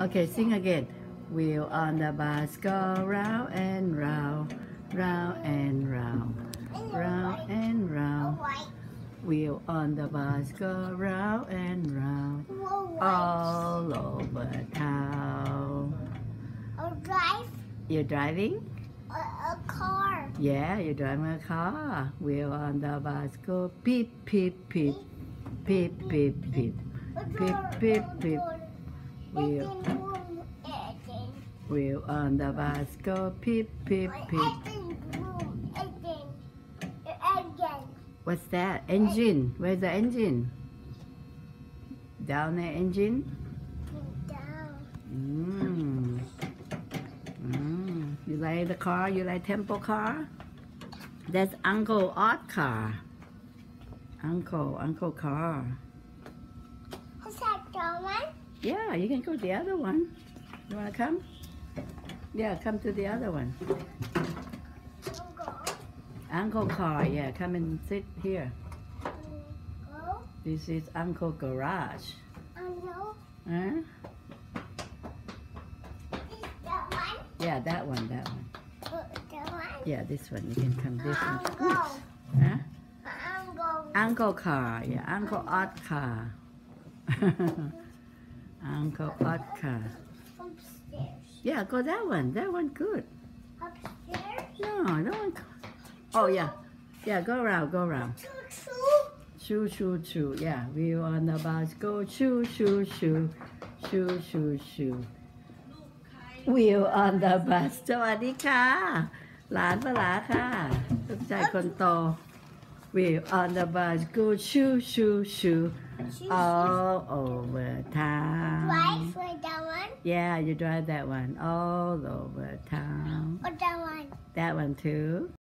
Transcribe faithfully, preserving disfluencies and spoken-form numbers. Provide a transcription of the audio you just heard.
Okay, sing again. Wheel on the bus go round and round, round and round, round and round. Wheel on the bus go round and round, all over town. Drive. You're driving? A, a car. Yeah, you're driving a car. Wheel on the bus go beep, beep, beep, beep, beep, beep, beep, beep, beep. Wheel, wheel on the bus go beep, beep, beep. What's that? Engine. Where's the engine? Down the engine? Down. Mm. Mm. You like the car? You like tempo car? That's Uncle Art car. Uncle, Uncle car. Is that the one? Yeah, you can go the other one. You wanna come? Yeah, come to the other one. Uncle. Uncle car, yeah, come and sit here. Uncle. This is Uncle garage. Uncle. Huh? Is that one? Yeah, that one, that one. Uh, that one? Yeah, this one. You can come this one. Uncle. Huh? Uncle. Uncle car, yeah, Uncle Art car. Uncle Art car. Upstairs. Yeah, go that one. That one good. Upstairs? No, that one. Oh yeah, yeah. Go around, go around. Choo choo. Choo choo choo. Yeah, we on the bus go choo choo choo, choo choo choo. Wheel on the bus สวัสดีค่ะ หลานปลาหลาค่ะลูกชายคนโต Wheel on the bus go choo choo choo all over town. Right for that one? Yeah, you drive that one all over town. Or that one? That one too.